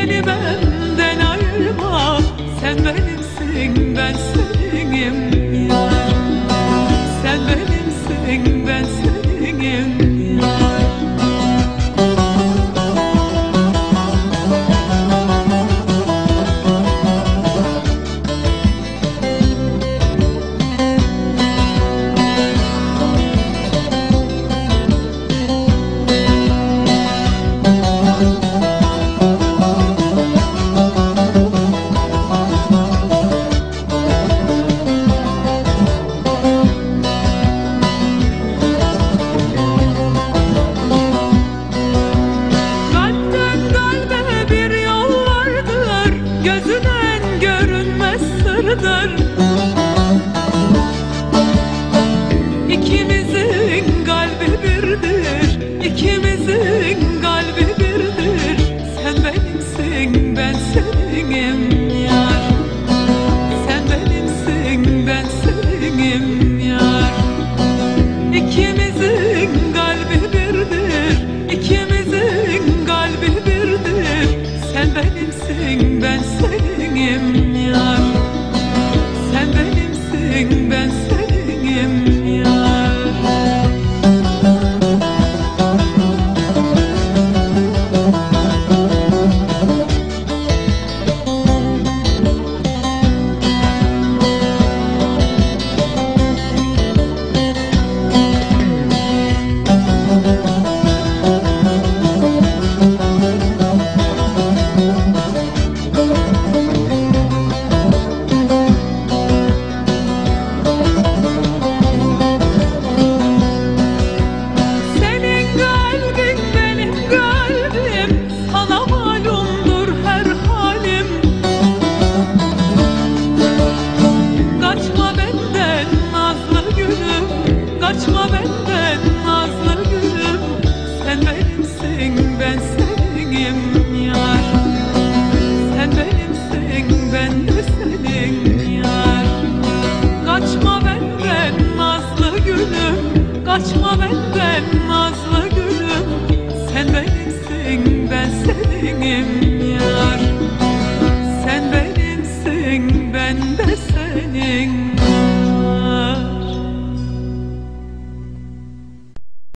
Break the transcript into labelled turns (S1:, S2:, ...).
S1: Beni benden ayırma, sen benimsin, ben seninim yar. Sen benimsin, ben seninim yar. Gözünden görünmez sırdır. İkimizin kalbi birdir, ikimizin kalbi birdir. Sen benimsin, ben seninim yar. Sen benimsin, ben seninim yar. İkimizin kalbi birdir, ikimizin kalbi birdir. Sen benimsin, ben seninim yar. Sen benimsin, ben seninim yar. Kaçma benden nazlı gülüm, sen benimsin, ben seninim yar. Sen benimsin, ben de senin yar. Kaçma benden nazlı gülüm, kaçma benden nazlı gülüm. Sen benimsin, ben seninim yar.